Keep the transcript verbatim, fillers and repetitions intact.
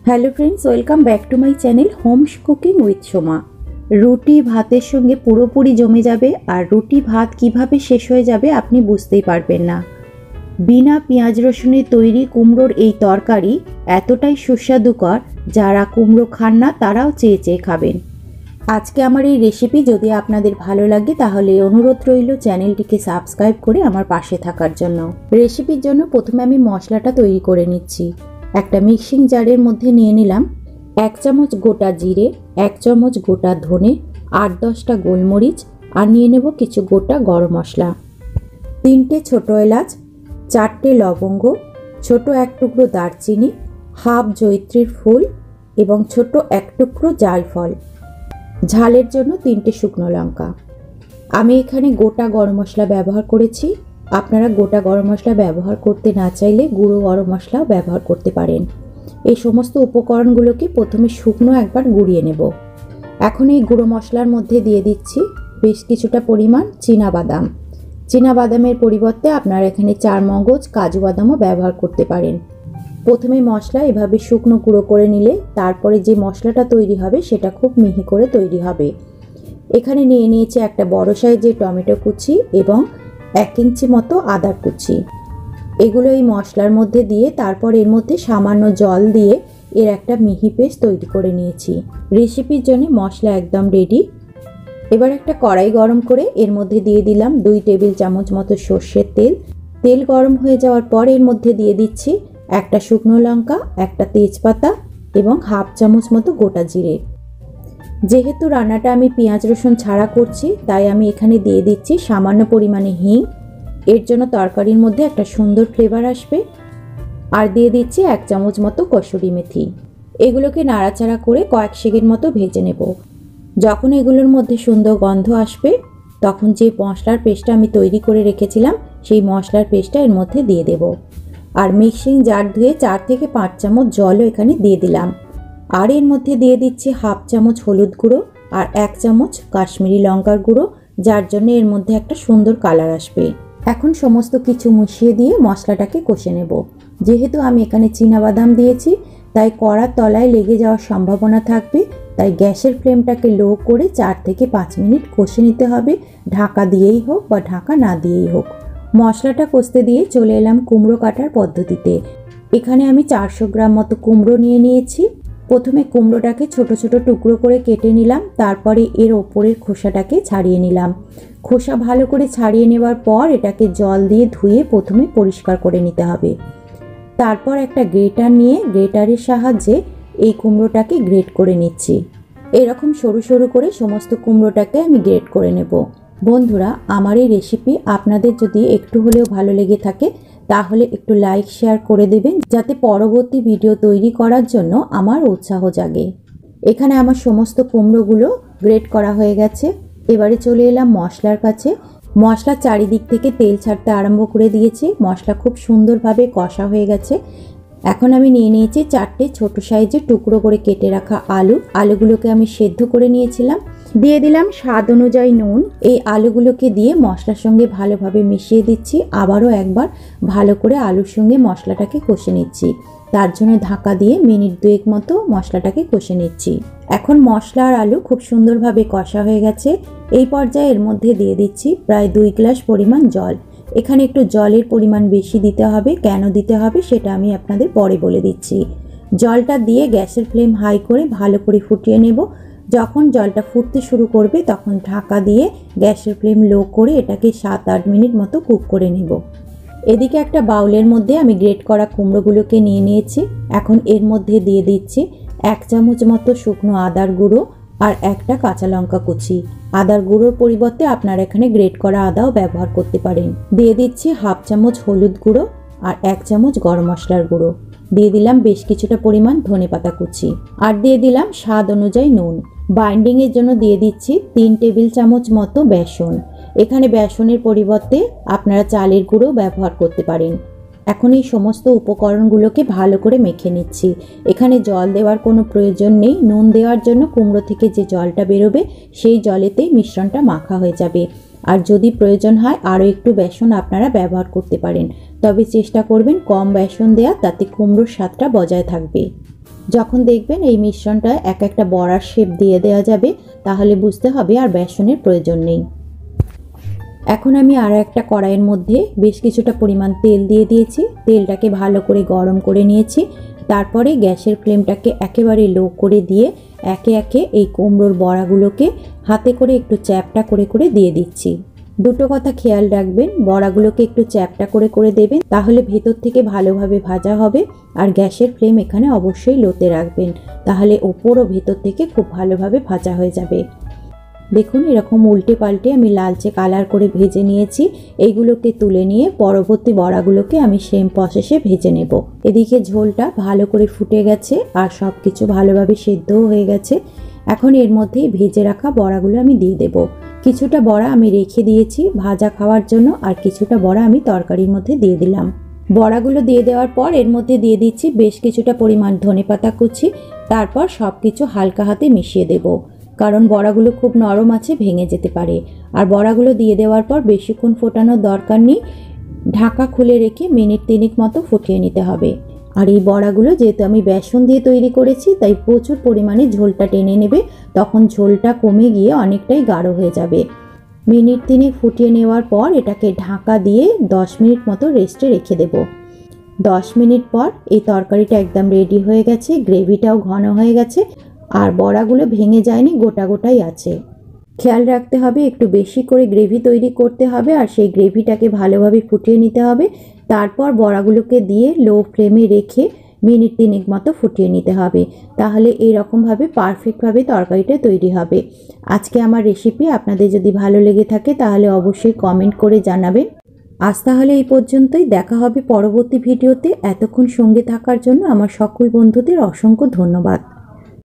Hello friends, welcome back to my channel homes cooking with Soma. রুটি ভাতের সঙ্গে পুরোপুরি জমে যাবে, আর রুটি ভাত কিভাবে শেষ হয়ে যাবে আপনি বুঝতেই পারবেন না। বিনা পেঁয়াজ রসুনের তৈরি কুমড়োর এই তরকারি এতটাই সুস্বাদুকর, যারা কুমড়ো খান না তারাও চেয়ে চেয়ে খাবেন। আজকে আমার এই রেসিপি যদি আপনাদের ভালো লাগে তাহলে অনুরোধ রইল চ্যানেলটিকে সাবস্ক্রাইব করে আমার পাশে থাকার জন্য। রেসিপির জন্য প্রথমে আমি মশলাটা তৈরি করে নিচ্ছি। একটা মিক্সিং জারের মধ্যে নিয়ে নিলাম এক চামচ গোটা জিরে, এক চামচ গোটা ধনে, আট দশটা গোলমরিচ, আর নিয়ে নেব কিছু গোটা গরম মশলা, তিনটে ছোট এলাচ, চারটে লবঙ্গ, ছোট এক টুকরো দারচিনি, হাফ জয়িত্রীর ফুল এবং ছোট এক টুকরো জায়ফল। ঝালের জন্য তিনটে শুকনো লঙ্কা। আমি এখানে গোটা গরম মশলা ব্যবহার করেছি। আপনারা গোটা গরম মশলা ব্যবহার করতে না চাইলে গুঁড়ো গরম মশলাও ব্যবহার করতে পারেন। এই সমস্ত উপকরণগুলোকে প্রথমে শুকনো একবার গুঁড়িয়ে নেব। এখন এই গুঁড়ো মশলার মধ্যে দিয়ে দিচ্ছি বেশ কিছুটা পরিমাণ চীনাবাদাম। চীনাবাদামের পরিবর্তে আপনারা এখানে চার মগজ, কাজু বাদামও ব্যবহার করতে পারেন। প্রথমে মশলা এভাবে শুকনো গুঁড়ো করে নিলে তারপরে যে মশলাটা তৈরি হবে সেটা খুব মিহি করে তৈরি হবে। এখানে নিয়ে নিয়েছি একটা বড় সাইজের টমেটো কুচি এবং এক ইঞ্চি মতো আদা কুচি। এগুলো এই মশলার মধ্যে দিয়ে তারপর এর মধ্যে সামান্য জল দিয়ে এর একটা মিহি পেস্ট তৈরি করে নিয়েছি। রেসিপির জন্য মশলা একদম রেডি। এবার একটা কড়াই গরম করে এর মধ্যে দিয়ে দিলাম দুই টেবিল চামচ মতো সর্ষের তেল। তেল গরম হয়ে যাওয়ার পর এর মধ্যে দিয়ে দিচ্ছি একটা শুকনো লঙ্কা, একটা তেজপাতা এবং হাফ চামচ মতো গোটা জিরে। যেহেতু রান্নাটা আমি পেঁয়াজ রসুন ছাড়া করছি তাই আমি এখানে দিয়ে দিচ্ছি সামান্য পরিমাণে হিং। এর জন্য তরকারির মধ্যে একটা সুন্দর ফ্লেভার আসবে। আর দিয়ে দিচ্ছি এক চামচ মতো কসুরি মেথি। এগুলোকে নাড়াচাড়া করে কয়েক সেকেন্ড মতো ভেজে নেব। যখন এগুলোর মধ্যে সুন্দর গন্ধ আসবে তখন যে মশলার পেস্টটা আমি তৈরি করে রেখেছিলাম সেই মশলার পেস্টটা এর মধ্যে দিয়ে দেব। আর মিক্সিং জার ধুয়ে চার থেকে পাঁচ চামচ জলও এখানে দিয়ে দিলাম। আর এর মধ্যে দিয়ে দিচ্ছি হাফ চামচ হলুদ গুঁড়ো আর এক চামচ কাশ্মীরি লঙ্কার গুঁড়ো, যার জন্য এর মধ্যে একটা সুন্দর কালার আসবে। এখন সমস্ত কিছু মিশিয়ে দিয়ে মশলাটাকে কষে নেব। যেহেতু আমি এখানে চীনাবাদাম দিয়েছি তাই কড়ার তলায় লেগে যাওয়ার সম্ভাবনা থাকবে, তাই গ্যাসের ফ্লেমটাকে লো করে চার থেকে পাঁচ মিনিট কষে নিতে হবে, ঢাকা দিয়েই হোক বা ঢাকা না দিয়েই হোক। মশলাটা কষতে দিয়ে চলে এলাম কুমড়ো কাটার পদ্ধতিতে। এখানে আমি চারশো গ্রাম মতো কুমড়ো নিয়ে নিয়েছি। প্রথমে কুমড়োটাকে ছোট ছোট টুকরো করে কেটে নিলাম, তারপরে এর ওপরের খোসাটাকে ছাড়িয়ে নিলাম। খোসা ভালো করে ছাড়িয়ে নেওয়ার পর এটাকে জল দিয়ে ধুয়ে প্রথমে পরিষ্কার করে নিতে হবে। তারপর একটা গ্রেটার নিয়ে গ্রেটারের সাহায্যে এই কুমড়োটাকে গ্রেট করে নিচ্ছি। এরকম সরু সরু করে সমস্ত কুমড়োটাকে আমি গ্রেট করে নেব। বন্ধুরা, আমার এই রেসিপি আপনাদের যদি একটু হলেও ভালো লেগে থাকে তাহলে একটু লাইক শেয়ার করে দেবেন, যাতে পরবর্তী ভিডিও তৈরি করার জন্য আমার উৎসাহ জাগে। এখানে আমার সমস্ত কুমড়োগুলো গ্রেট করা হয়ে গেছে। এবারে চলে এলাম মশলার কাছে। মশলার চারিদিক থেকে তেল ছাড়তে আরম্ভ করে দিয়েছে। মশলা খুব সুন্দরভাবে কষা হয়ে গেছে। এখন আমি নিয়ে নিয়েছি চারটে ছোট সাইজের টুকরো করে কেটে রাখা আলু। আলুগুলোকে আমি সেদ্ধ করে নিয়েছিলাম। দিয়ে দিলাম স্বাদ অনুযায়ী নুন। এই আলুগুলোকে দিয়ে মশলার সঙ্গে ভালোভাবে মিশিয়ে দিচ্ছি। আবারও একবার ভালো করে আলুর সঙ্গে মশলাটাকে কষে নিচ্ছি। তার জন্য ঢাকা দিয়ে মিনিট দুয়েক মতো মশলাটাকে কষে নিচ্ছি। এখন মশলা আর আলু খুব সুন্দরভাবে কষা হয়ে গেছে। এই পর্যায়ে এর মধ্যে দিয়ে দিচ্ছি প্রায় দুই গ্লাস পরিমাণ জল। এখানে একটু জলের পরিমাণ বেশি দিতে হবে। কেন দিতে হবে সেটা আমি আপনাদের পরে বলে দিচ্ছি। জলটা দিয়ে গ্যাসের ফ্লেম হাই করে ভালো করে ফুটিয়ে নেব। যখন জলটা ফুটতে শুরু করবে তখন ঢাকা দিয়ে গ্যাসের ফ্লেম লো করে এটাকে সাত আট মিনিট মতো কুক করে নেব। এদিকে একটা বাউলের মধ্যে আমি গ্রেট করা কুমড়োগুলোকে নিয়ে নিয়েছি। এখন এর মধ্যে দিয়ে দিচ্ছি এক চামচ মতো শুকনো আদার গুঁড়ো আর একটা কাঁচা লঙ্কা কুচি। আদার গুঁড়োর পরিবর্তে আপনারা এখানে গ্রেট করা আদাও ব্যবহার করতে পারেন। দিয়ে দিচ্ছি হাফ চামচ হলুদ গুঁড়ো আর এক চামচ গরম মশলার গুঁড়ো। দিয়ে দিলাম বেশ কিছুটা পরিমাণ ধনেপাতা কুচি। আর দিয়ে দিলাম স্বাদ অনুযায়ী নুন। বাইন্ডিংয়ের জন্য দিয়ে দিচ্ছি তিন টেবিল চামচ মতো বেসন। এখানে বেসনের পরিবর্তে আপনারা চালের গুঁড়ো ব্যবহার করতে পারেন। এখন এই সমস্ত উপকরণগুলোকে ভালো করে মেখে নিচ্ছি। এখানে জল দেওয়ার কোনো প্রয়োজন নেই। নুন দেওয়ার জন্য কুমড়ো থেকে যে জলটা বেরোবে সেই জলেতেই মিশ্রণটা মাখা হয়ে যাবে। আর যদি প্রয়োজন হয় আরও একটু বেসন আপনারা ব্যবহার করতে পারেন, তবে চেষ্টা করবেন কম বেসন দেওয়া, তাতে কুমড়োর স্বাদটা বজায় থাকবে। যখন দেখবেন এই মিশ্রণটা এক একটা বড়ার শেপ দিয়ে দেওয়া যাবে, তাহলে বুঝতে হবে আর বেসনের প্রয়োজন নেই। এখন আমি আর একটা কড়াইয়ের মধ্যে বেশ কিছুটা পরিমাণ তেল দিয়ে দিয়েছি। তেলটাকে ভালো করে গরম করে নিয়েছি। তারপরে গ্যাসের ফ্লেমটাকে একেবারে লো করে দিয়ে একে একে এই কুমড়োর বড়াগুলোকে হাতে করে একটু চ্যাপটা করে করে দিয়ে দিচ্ছি। দুটো কথা খেয়াল রাখবেন, বড়াগুলোকে একটু চ্যাপটা করে করে দেবেন, তাহলে ভেতর থেকে ভালোভাবে ভাজা হবে। আর গ্যাসের ফ্লেম এখানে অবশ্যই লোতে রাখবেন, তাহলে ওপর ও ভেতর থেকে খুব ভালোভাবে ভাজা হয়ে যাবে। দেখুন এরকম উল্টে পাল্টে আমি লালচে কালার করে ভেজে নিয়েছি। এইগুলোকে তুলে নিয়ে পরবর্তী বড়াগুলোকে আমি সেম প্রসেসে ভেজে নেব। এদিকে ঝোলটা ভালো করে ফুটে গেছে আর সব কিছু ভালোভাবে সেদ্ধও হয়ে গেছে। এখন এর মধ্যেই ভেজে রাখা বড়াগুলো আমি দিয়ে দেব। কিছুটা বড়া আমি রেখে দিয়েছি ভাজা খাওয়ার জন্য, আর কিছুটা বড়া আমি তরকারির মধ্যে দিয়ে দিলাম। বড়াগুলো দিয়ে দেওয়ার পর এর মধ্যে দিয়ে দিচ্ছি বেশ কিছুটা পরিমাণ ধনেপাতা কুচি। তারপর সব কিছু হালকা হাতে মিশিয়ে দেব, কারণ বড়াগুলো খুব নরম আছে, ভেঙে যেতে পারে। আর বড়াগুলো দিয়ে দেওয়ার পর বেশিক্ষণ ফোটানোর দরকার নেই, ঢাকা খুলে রেখে মিনিট তিনেক মতো ফুটিয়ে নিতে হবে। আর এই বড়াগুলো যেহেতু আমি বেসন দিয়ে তৈরি করেছি, তাই প্রচুর পরিমাণে ঝোলটা টেনে নেবে, তখন ঝোলটা কমে গিয়ে অনেকটাই গাঢ় হয়ে যাবে। মিনিট তিনেক ফুটিয়ে নেওয়ার পর এটাকে ঢাকা দিয়ে দশ মিনিট মতো রেস্টে রেখে দেব। দশ মিনিট পর এই তরকারিটা একদম রেডি হয়ে গেছে, গ্রেভিটাও ঘন হয়ে গেছে, আর বড়াগুলো ভেঙে যায়নি, গোটা গোটাই আছে। খেয়াল রাখতে হবে একটু বেশি করে গ্রেভি তৈরি করতে হবে, আর সেই গ্রেভিটাকে ভালোভাবে ফুটিয়ে নিতে হবে। তারপর বড়াগুলোকে দিয়ে লো ফ্লেমে রেখে মিনিট তিনেক মতো ফুটিয়ে নিতে হবে, তাহলে এইরকমভাবে পারফেক্টভাবে তরকারিটা তৈরি হবে। আজকে আমার রেসিপি আপনাদের যদি ভালো লেগে থাকে তাহলে অবশ্যই কমেন্ট করে জানাবেন। আজ তাহলে এই পর্যন্তই, দেখা হবে পরবর্তী ভিডিওতে। এতক্ষণ সঙ্গে থাকার জন্য আমার সকল বন্ধুদের অসংখ্য ধন্যবাদ।